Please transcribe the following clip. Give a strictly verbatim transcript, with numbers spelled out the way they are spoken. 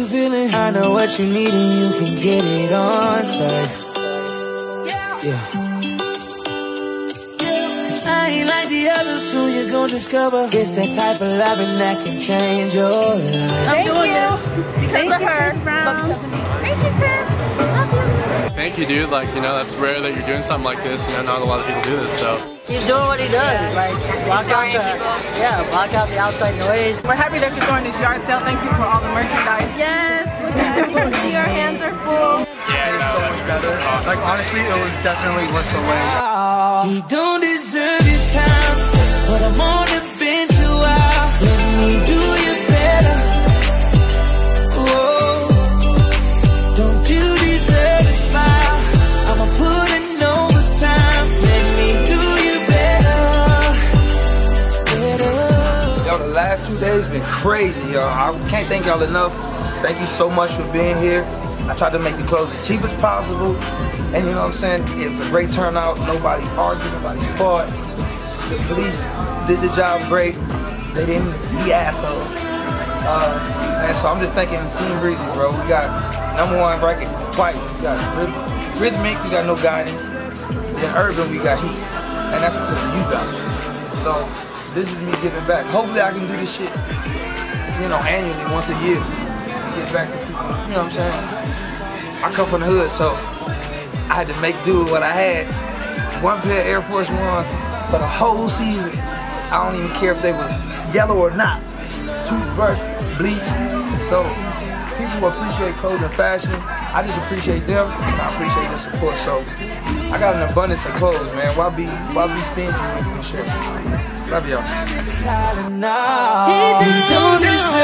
you feeling? I know what you need and you can get it on site. Yeah. Cause I ain't like the others, soon you're gonna discover it's that type of loving that can change your life. I'm doing this because Thank of you, her, Chris Brown. but because of me. Thank you, Chris. Love you. Thank you, dude. Like, you know, that's rare that you're doing something like this. You know, not a lot of people do this, so. He's doing what he does, like block out the, yeah, block out the outside noise. We're happy that you're doing this yard sale. Thank you for all the merchandise. Yes, look at it. You can see our hands are full. Yeah, it's so much better. Like, honestly, it was definitely worth the wait. He don't deserve your time, but I'm on the bench a while. Let me do you better. Whoa, don't you deserve a smile? I'ma put in overtime. Let me do you better, better. Yo, the last two days been crazy, y'all. I can't thank y'all enough. Thank you so much for being here. I tried to make the clothes as cheap as possible. And you know what I'm saying? It's a great turnout. Nobody argued, nobody fought. The police did the job great. They didn't be assholes. Uh, and so I'm just thanking Team Breezy, bro. We got number one bracket twice. We got Rhythmic, we got No Guidance. Then Urban, we got Heat. And that's because of you guys. So this is me giving back. Hopefully I can do this shit, you know, annually, once a year. Get back to people, you know what I'm saying? I come from the hood, so I had to make do with what I had. One pair of Air Force One for the whole season. I don't even care if they were yellow or not. Toothbrush, bleach. So people appreciate clothes and fashion. I just appreciate them, and I appreciate the support. So I got an abundance of clothes, man. Why be why be stingy when you can share? Love y'all. He don't deserve